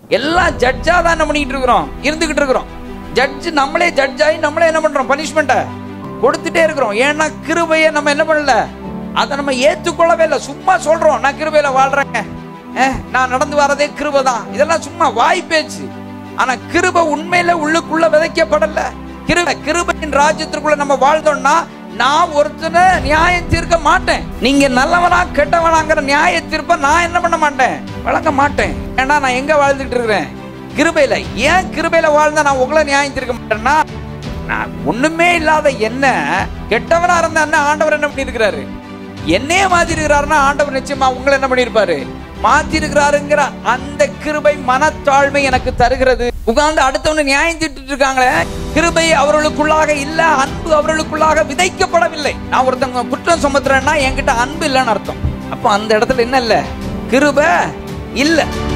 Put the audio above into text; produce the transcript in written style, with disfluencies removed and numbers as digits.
எல்லாம் ஜட்ஜா தான் என்ன பண்ணிட்டு இருக்கிறோம், இருந்துகிட்டு இருக்கிறோம். ஜட்ஜ் நம்மளே ஜட்ஜ் ஆகி நம்மளே என்ன பண்றோம், பனிஷ்மெண்ட்டை கொடுத்துட்டே இருக்கிறோம். ஏன்னா கிருபையை நம்ம என்ன பண்ணல, அதை நம்ம ஏற்றுக்கொள்ளவே இல்லை. சும்மா சொல்றோம் நான் கிருபையில வாழ்றேங்க, நான் நடந்து வரதே கிருபை தான், இதெல்லாம் சும்மா வாய் பேச்சு. ஆனா கிருபை உண்மையில உள்ளுக்குள்ள விதைக்கப்படல. கிருபையின் ராஜ்யத்திற்குள்ள நம்ம வாழ்ந்தோம்னா நான் ஒருத்தனை நியாயம் தீர்க்க மாட்டேன். நீங்க நல்லவனா கெட்டவனாங்கிற நியாய தீர்ப்ப நான் என்ன பண்ண மாட்டேன், வழங்க மாட்டேன். ஏன்னா நான் எங்க வாழ்ந்துட்டு இருக்கிறேன், கிருபையில. ஏன் கிருபையில வாழ்ந்தா நான் உங்களை நியாயம் தீர்க்க மாட்டேன்னா, நான் ஒண்ணுமே இல்லாத என்ன கெட்டவனா இருந்தா ஆண்டவர் என்ன பண்ணிருக்கிறாரு, என்னையே மாத்தி இருக்கிறாருன்னா ஆண்டவர் நிச்சயமா உங்களை என்ன பண்ணிருப்பாரு, மாத்தி இருக்கிறாருங்கிற அந்த கிருபை மனத்தாழ்மை எனக்கு தருகிறது. உட்கார்ந்து அடுத்தவனை நியாயம் தீர்த்துட்டு இருக்காங்களே, கிருபை அவர்களுக்குள்ளாக இல்ல, அன்பு அவர்களுக்குள்ளாக விதைக்கப்படவில்லை. நான் ஒருத்தவங்க குற்றம் சுமத்துறேன்னா என்கிட்ட அன்பு இல்லைன்னு அர்த்தம். அப்ப அந்த இடத்துல என்ன இல்ல, கிருபை இல்ல.